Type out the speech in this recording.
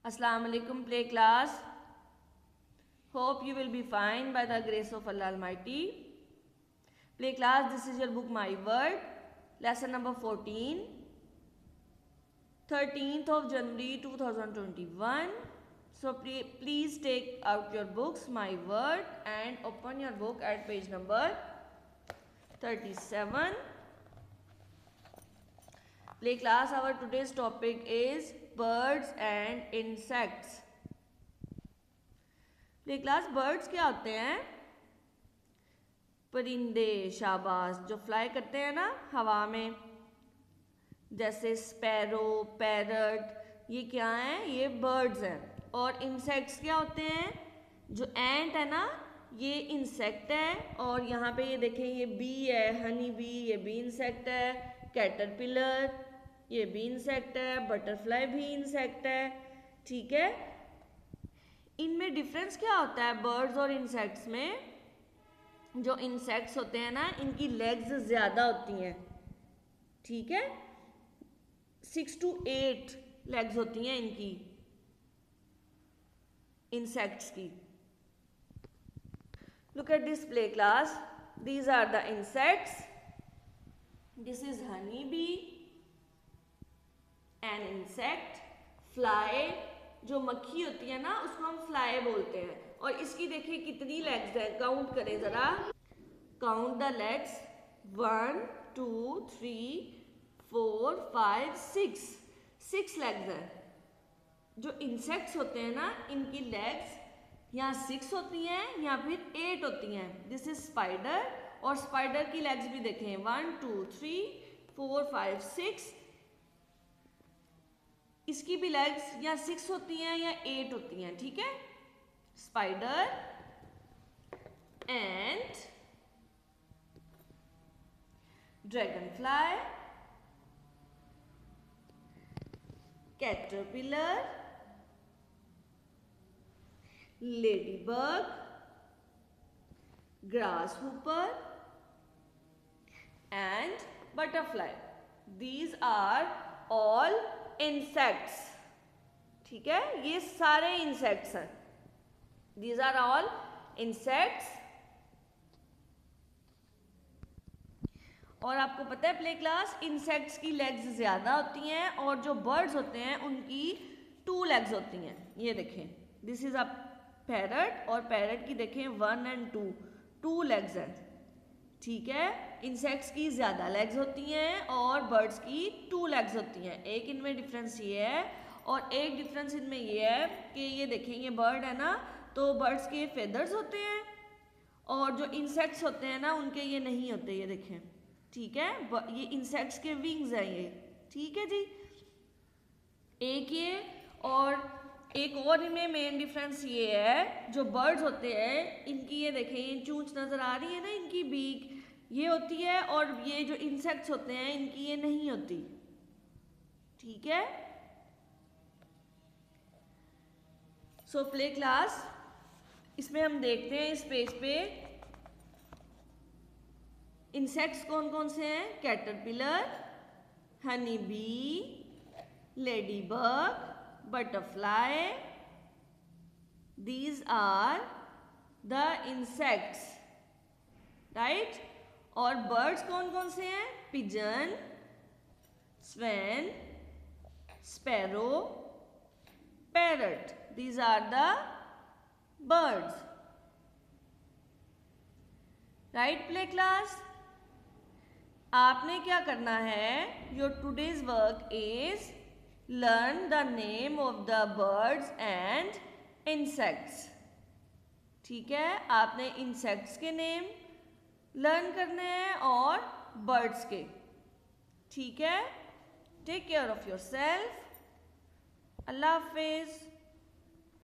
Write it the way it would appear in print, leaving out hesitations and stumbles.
Assalamu alaikum play class. Hope you will be fine by the grace of Allah Almighty. Play class, this is your book My Word, lesson number 14, 13th of January 2021. So please take out your books My Word and open your book at page number 37. Play class, our today's topic is birds and insects. Play class, birds क्या होते हैं? परिंदे, शाबाश, जो fly करते हैं ना हवा में, जैसे स्पैरो, पैरट, ये क्या हैं? ये बर्ड्स हैं। और इंसेक्ट्स क्या होते हैं? जो एंट है ना, ये इंसेक्ट है। और यहाँ पे ये देखें, ये बी है, हनी बी, ये भी इंसेक्ट है। कैटरपिलर, ये भी इंसेक्ट है। बटरफ्लाई भी इंसेक्ट है। ठीक है, इनमें डिफरेंस क्या होता है बर्ड्स और इंसेक्ट्स में? जो इंसेक्ट्स होते हैं ना, इनकी लेग्स ज़्यादा होती हैं। ठीक है, 6 to 8 लेग्स होती हैं इनकी, इंसेक्ट्स की। Look at this play class, these are the insects. This is honey bee, an insect. Fly, जो मक्खी होती है ना, उसको हम फ्लाई बोलते हैं। और इसकी देखिए कितनी लेग्स है, काउंट करें जरा, काउंट द लेग्स, 1 2 3 4 5 6 लेग्स है। जो इंसेक्ट्स होते हैं ना, इनकी लेग्स यहाँ 6 होती हैं या फिर 8 होती हैं। दिस इज स्पाइडर, और स्पाइडर की लेग्स भी देखें, 1 2 3 4 5 6। इसकी भी लेग्स या 6 होती हैं या 8 होती हैं। ठीक है, spider, ant, dragonfly, caterpillar, ladybug, grasshopper and butterfly. These are all insects. ठीक है, ये सारे इंसेक्ट्स हैं। These are all insects. और आपको पता है प्ले क्लास, इंसेक्ट्स की लेग्स ज्यादा होती हैं और जो बर्ड्स होते हैं उनकी 2 लेग्स होती हैं। ये देखें, दिस इज अ पैरट, और पैरट की देखें 1 and 2 लेग्स हैं। ठीक है, इंसेक्ट्स की ज़्यादा लेग्स होती हैं और बर्ड्स की 2 लेग्स होती हैं। एक इनमें डिफरेंस ये है, और एक डिफरेंस इनमें ये है कि ये देखें, ये बर्ड है ना, तो बर्ड्स के फेदर्स होते हैं, और जो इंसेक्ट्स होते हैं ना, उनके ये नहीं होते। ये देखें, ठीक है, ये इंसेक्ट्स के विंग्स हैं ये। ठीक है जी, एक ये, और एक और इनमें मेन डिफरेंस ये है, जो बर्ड्स होते हैं इनकी ये देखें, ये चूंच नजर आ रही है ना, इनकी बीक ये होती है, और ये जो इंसेक्ट्स होते हैं इनकी ये नहीं होती। ठीक है, सो प्ले क्लास, इसमें हम देखते हैं इस पेज पे इंसेक्ट्स कौन कौन से हैं। Caterpillar, honey bee, ladybug, butterfly, these are the insects, right? और birds कौन कौन से हैं? pigeon, swan, sparrow, parrot, these are the birds, right play class? आपने क्या करना है? your today's work is learn the name of the birds and insects. ठीक है, आपने इंसेक्ट्स के नेम लर्न करने हैं और बर्ड्स के। ठीक है, take care of yourself. अल्लाह हाफिज।